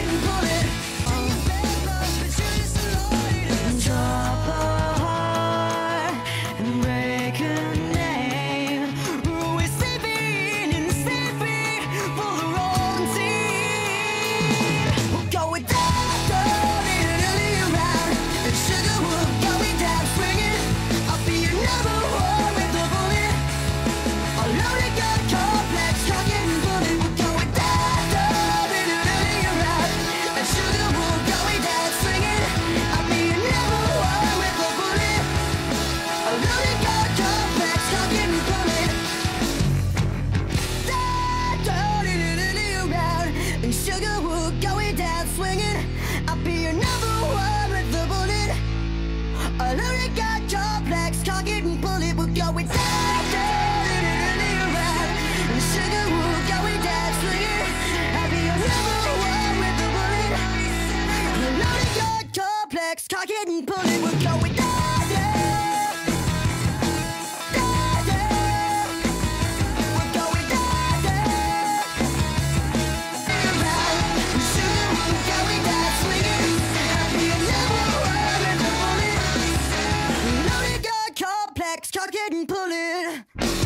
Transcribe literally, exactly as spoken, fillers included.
it and pull it. Drop a heart and break a name. We're sleeping and sleeping for the wrong team. We'll go with that, turn it around. And sugar will go it down, swinging. I'll be your number one with a bullet. A loaded gun, complex, cock and bullet. We'll go with that, turn it around. And sugar will go it down, swinging. I'll be your number one with a bullet. A loaded gun, complex, cock and bullet. That, turn it around. And sugar will go it down, swinging. I'll be your number one with a bullet. A loaded gun, complex, cock and bullet. We'll go with that, turn it around. And sugar will go it down, swinging. I'll be your number one with a bullet. A loaded gun, complex, cock and bullet. We'll go with that, yeah. That, yeah. We'll go with that, yeah. Around. And sugar will go it down, swinging. I'll be your number one with a bullet. A loaded gun, complex, cock and bullet.